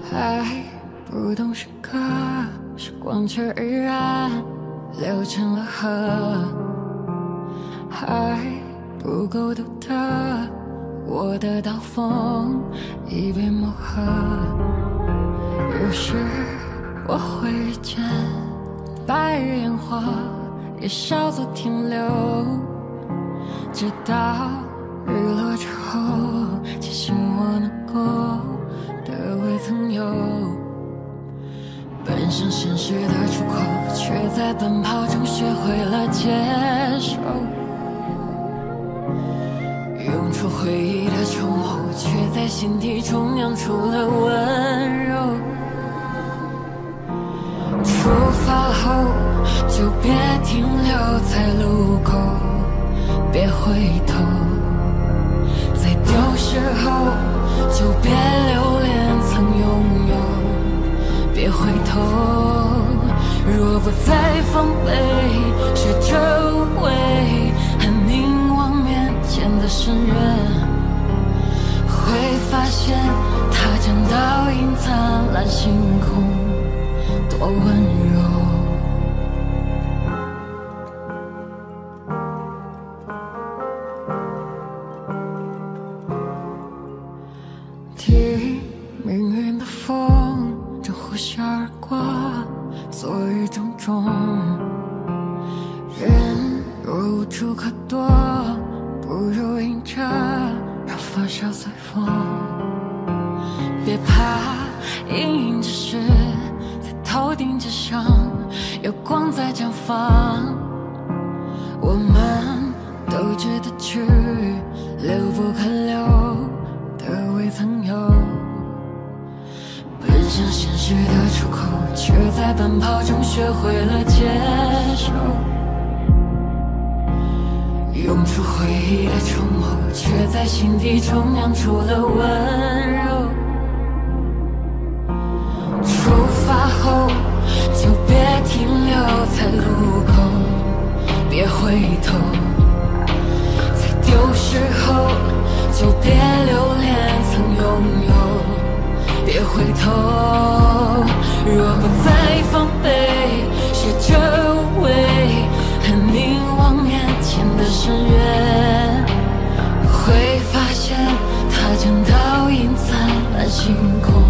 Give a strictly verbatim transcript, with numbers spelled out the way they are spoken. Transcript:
还不懂时刻，时光却已然流成了河。还不够独特，我的刀锋已被磨合。有时我会遇见白日焰火，也稍作停留，直到日落之后，庆幸我能够的未曾有。奔向现实的出口，却在奔跑中学会了接受。涌出回忆的筹谋，却在心底中酿出了温柔。出发后就别停留在路口，别回头。在丢失后就别留恋曾拥有，别回头。若不再防备，学着无畏，和凝望面前的深渊，会发现它将倒映灿烂星空，多温柔。听命运的风正呼啸而过，昨日种种，人若无处可躲，不如迎着让发梢随风。别怕阴影只是在头顶之上，有光在绽放。我们都值得去留不可留的未曾有。奔向现实的出口，却在奔跑中学会了接受。涌出回忆的筹谋，却在心底中酿出了温柔。出发后就别停留在路口，别回头。在丢失后就别留恋曾拥有，别回头。若不再防备，学着无畏，和凝望面前的深渊，会发现它将倒映灿烂星空。